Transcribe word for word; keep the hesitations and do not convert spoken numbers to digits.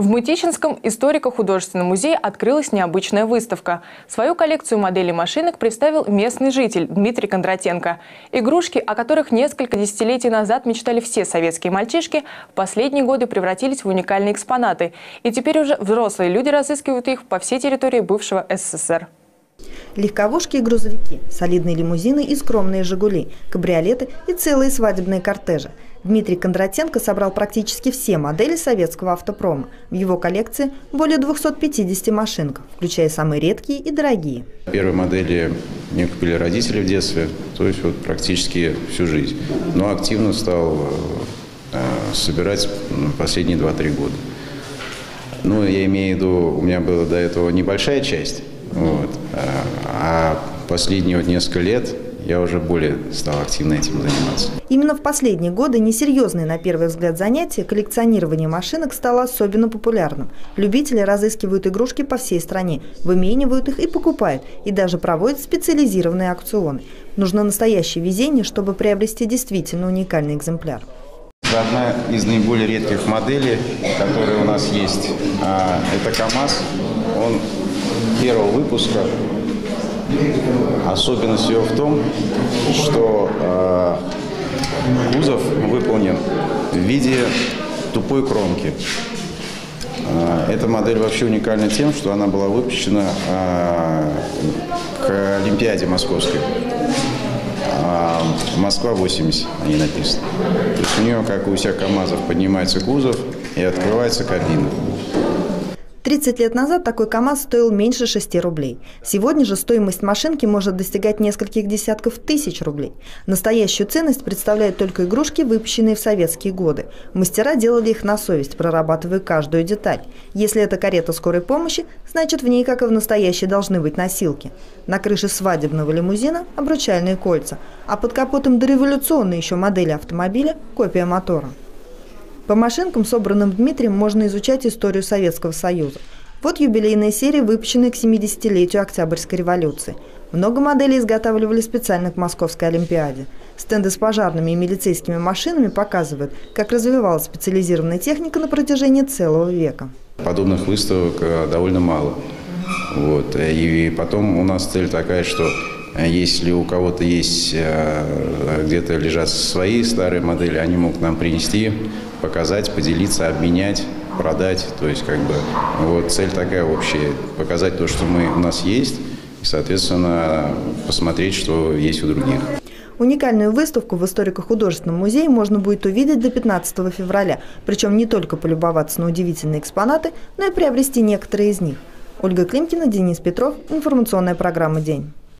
В Мытищинском историко-художественном музее открылась необычная выставка. Свою коллекцию моделей машинок представил местный житель Дмитрий Кондратенко. Игрушки, о которых несколько десятилетий назад мечтали все советские мальчишки, в последние годы превратились в уникальные экспонаты. И теперь уже взрослые люди разыскивают их по всей территории бывшего СССР. Легковушки и грузовики, солидные лимузины и скромные «Жигули», кабриолеты и целые свадебные кортежи. Дмитрий Кондратенко собрал практически все модели советского автопрома. В его коллекции более двухсот пятидесяти машинок, включая самые редкие и дорогие. Первые модели мне купили родители в детстве, то есть вот практически всю жизнь. Но активно стал э, собирать последние два-три года. Ну, я имею в виду, у меня была до этого небольшая часть. Вот. А последние вот несколько лет я уже более стал активно этим заниматься. Именно в последние годы несерьезное на первый взгляд занятие коллекционирование машинок стало особенно популярным. Любители разыскивают игрушки по всей стране, выменивают их и покупают, и даже проводят специализированные аукционы. Нужно настоящее везение, чтобы приобрести действительно уникальный экземпляр. Одна из наиболее редких моделей, которые у нас есть, это КАМАЗ. Он первого выпуска. Особенность его в том, что э, кузов выполнен в виде тупой кромки. Э, эта модель вообще уникальна тем, что она была выпущена э, к Олимпиаде Московской. Э, Москва восемьдесят, о ней написано. То есть у нее, как и у всех КАМАЗов, поднимается кузов и открывается кабина. тридцать лет назад такой КАМАЗ стоил меньше шести рублей. Сегодня же стоимость машинки может достигать нескольких десятков тысяч рублей. Настоящую ценность представляют только игрушки, выпущенные в советские годы. Мастера делали их на совесть, прорабатывая каждую деталь. Если это карета скорой помощи, значит в ней, как и в настоящей, должны быть носилки. На крыше свадебного лимузина – обручальные кольца, а под капотом дореволюционной еще модели автомобиля – копия мотора. По машинкам, собранным Дмитрием, можно изучать историю Советского Союза. Вот юбилейная серия, выпущенная к семидесятилетию Октябрьской революции. Много моделей изготавливали специально к Московской Олимпиаде. Стенды с пожарными и милицейскими машинами показывают, как развивалась специализированная техника на протяжении целого века. Подобных выставок довольно мало. Вот. И потом у нас цель такая, что если у кого-то есть, где-то лежат свои старые модели, они могут нам принести, показать, поделиться, обменять, продать. То есть, как бы, вот цель такая общая – показать то, что мы, у нас есть, и, соответственно, посмотреть, что есть у других. Уникальную выставку в историко-художественном музее можно будет увидеть до пятнадцатого февраля. Причем не только полюбоваться на удивительные экспонаты, но и приобрести некоторые из них. Ольга Климкина, Денис Петров. Информационная программа «День».